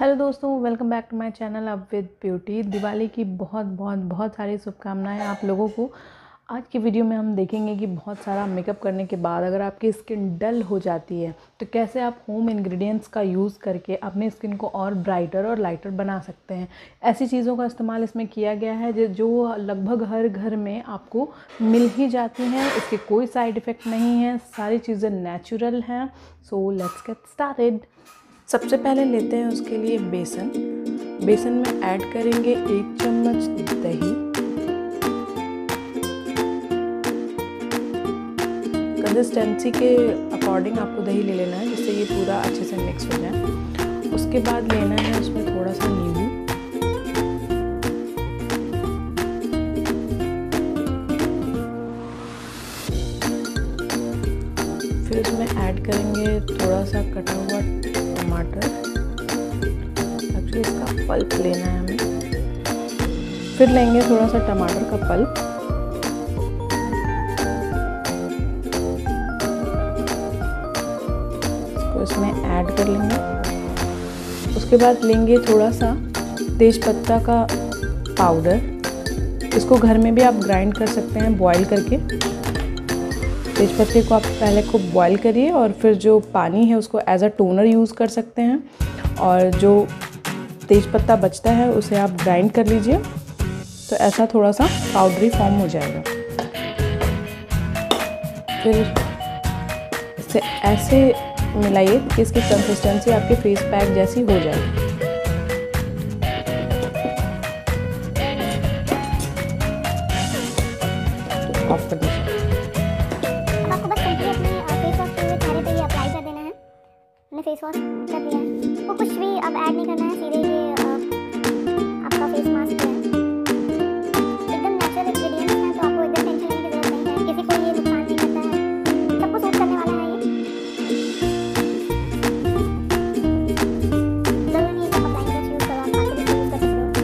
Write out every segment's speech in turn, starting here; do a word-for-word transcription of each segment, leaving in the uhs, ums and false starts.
Hello दोस्तों, welcome back to my channel up with beauty. Diwali की बहुत बहुत बहुत सारी शुभकामनाएं आप लोगों को। आज की वीडियो में हम देखेंगे कि बहुत सारा मेकअप करने के बाद अगर आपकी स्किन डल हो जाती है तो कैसे आप होम इंग्रेडिएंट्स का यूज़ करके अपनी स्किन को और ब्राइटर और लाइटर बना सकते हैं। ऐसी चीज़ों का इस्तेमाल इसमें किया गया है जो जो लगभग हर घर में आपको मिल ही जाती हैं। इसके कोई साइड इफ़ेक्ट नहीं है, सारी चीज़ें नेचुरल हैं। So let's get started. सबसे पहले लेते हैं उसके लिए बेसन। बेसन में ऐड करेंगे एक चम्मच दही। कंसिस्टेंसी के अकॉर्डिंग आपको दही ले लेना है जिससे ये पूरा अच्छे से मिक्स हो जाए। उसके बाद लेना है उसमें थोड़ा सा नींबू। फिर उसमें ऐड करेंगे थोड़ा सा कटा हुआ टमाटर। एक्चुअली इसका पल्प लेना है हमें। फिर लेंगे थोड़ा सा टमाटर का पल्प। इसको इसमें ऐड कर लेंगे। उसके बाद लेंगे थोड़ा सा तेजपत्ता का पाउडर। इसको घर में भी आप ग्राइंड कर सकते हैं बॉईल करके। तेजपत्ते को आप पहले खूब बॉईल करिए और फिर जो पानी है उसको एज अ टोनर यूज़ कर सकते हैं और जो तेजपत्ता बचता है उसे आप ग्राइंड कर लीजिए तो ऐसा थोड़ा सा पाउडरी फॉर्म हो जाएगा। फिर इसे ऐसे मिलाइए कि इसकी कंसिस्टेंसी आपके फेस पैक जैसी हो जाए। ऑफ कर दीजिए। फेस वॉश कर लिया है तो कुछ भी अब ऐड नहीं करना है, सीधे ये आपका फेस मास्क है। एकदम नेचुरल इंग्रेडिएंट्स हैं तो आपको एकदम टेंशन लेने की जरूरत नहीं है। किसी को ये नुकसान नहीं करता है, सबको सूट करने वाला है ये। जरूरी नहीं है कि आप अप्लाई ब्रश यूज़ करो, आप आगे भी यूज़ कर सकते हो।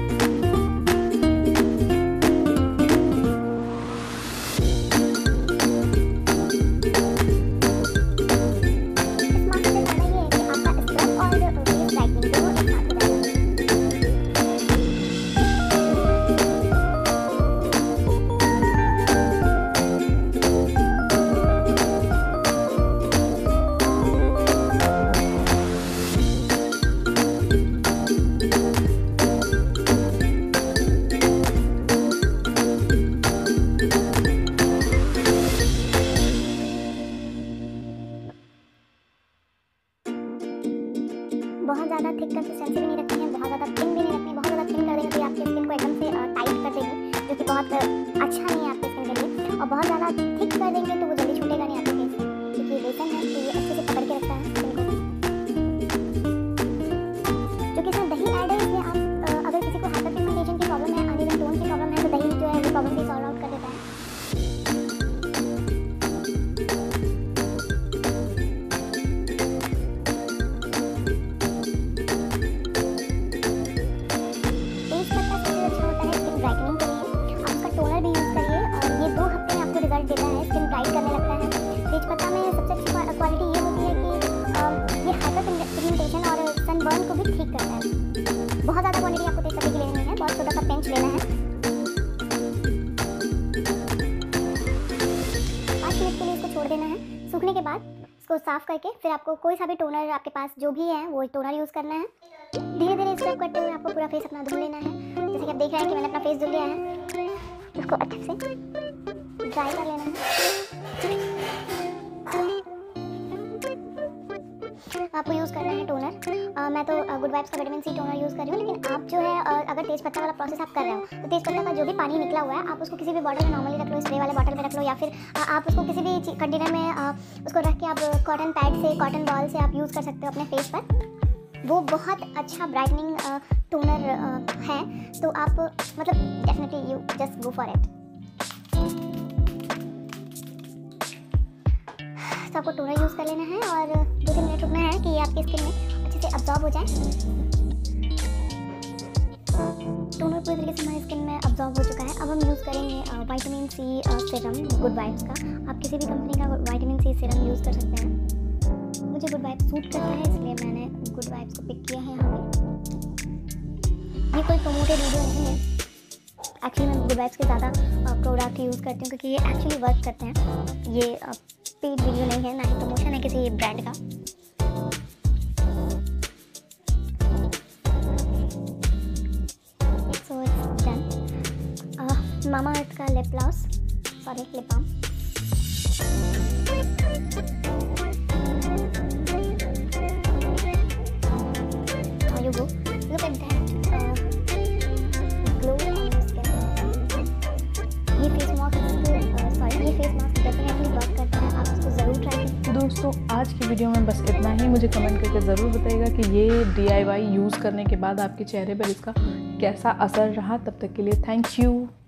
बहुत ज़्यादा थिक कंसिस्टेंसी भी नहीं रखनी है, बहुत ज़्यादा थिन भी नहीं रखनी। बहुत ज़्यादा थिन कर देंगे तो आपकी स्किन को एकदम से टाइट कर देगी, जो कि बहुत अच्छा नहीं है आपकी स्किन के लिए। और बहुत ज़्यादा थिक कर देंगे तो वो जल्दी छूटेगा नहीं आपके फेस से, क्योंकि ये बेसन है तो ये अच्छे से पकड़ के रखता है स्किन को। जो कि इसमें दही ऐड है, इसमें आप अगर किसी को हाइपर पिगमेंटेशन की प्रॉब्लम है, अनइवन टोन की प्रॉब्लम है, तो दही जो है वो प्रॉब्लम भी सॉल्व आउट कर देता है। तेजपत्ता में सबसे अच्छी क्वालिटी ये होती है कि ये हाइपर पिगमेंटेशन और सनबर्न को भी ठीक करता है। बहुत ज़्यादा क्वांटिटी आपको तेजपत्ते की लेनी है, बहुत छोटा सा पिंच लेना है। पाँच मिनट के लिए इसको छोड़ देना है। सूखने के बाद इसको साफ़ करके फिर आपको कोई सा भी टोनर आपके पास जो भी है वो टोनर यूज़ करना है। धीरे धीरे स्क्रब करते हुए आपको पूरा फेस अपना धुल लेना है। जैसे कि आप देख रहे हैं कि मैंने अपना फेस धुल लिया है। इसको अच्छे से ड्राई कर लेना है। आपको यूज़ करना है टोनर। आ, मैं तो गुड वाइब्स का विटामिन सी टोनर यूज़ कर रही हूँ, लेकिन आप जो है आ, अगर तेजपत्ता वाला प्रोसेस आप कर रहे हो तो तेजपत्ता का जो भी पानी निकला हुआ है आप उसको किसी भी बॉटल में नॉर्मली रख लो, स्प्रे वाले बॉटल में रख लो, या फिर आ, आप उसको किसी भी कंटेनर में आ, उसको रख के आप कॉटन पैड से, कॉटन बॉल से आप यूज़ कर सकते हो अपने फेस पर। वो बहुत अच्छा ब्राइटनिंग टोनर है, तो आप मतलब definitely you just go for it. तो आपको टोनर यूज़ कर लेना है और दो तीन मिनट रुकना है कि ये आपकी स्किन में अच्छे से अब्जॉर्ब हो जाए। टोनर पूरी तरीके से हमारी स्किन में अब्जॉर्ब हो चुका है। अब हम यूज़ करेंगे vitamin C serum good vibes का। आप किसी भी कंपनी का विटामिन सी सीरम यूज़ कर सकते हैं। मुझे गुड वाइब्स सूट करता है इसलिए मैंने गुड वाइब्स को पिक किया है यहाँ पे। ये कोई प्रमोटेड वीडियो नहीं है, एक्चुअली मैं गुड वाइब्स के ज़्यादा प्रोडक्ट यूज़ करती हूँ क्योंकि ये एक्चुअली वर्क करते हैं। ये पेड वीडियो नहीं है, ना ही प्रमोशन है किसी ब्रांड का। So it's done. Mamaearth का lip gloss, sorry lip balm. You go. Look at that uh, glow on your skin. ये फेस मास्क सॉरी ये फेस मास्क डेफिनेटली वर्क करता है, आप इसको ज़रूर ट्राई करें। दोस्तों आज की वीडियो में बस इतना ही। मुझे कमेंट करके ज़रूर बताइएगा कि ये डी आई वाई यूज़ करने के बाद आपके चेहरे पर इसका कैसा असर रहा। तब तक के लिए थैंक यू।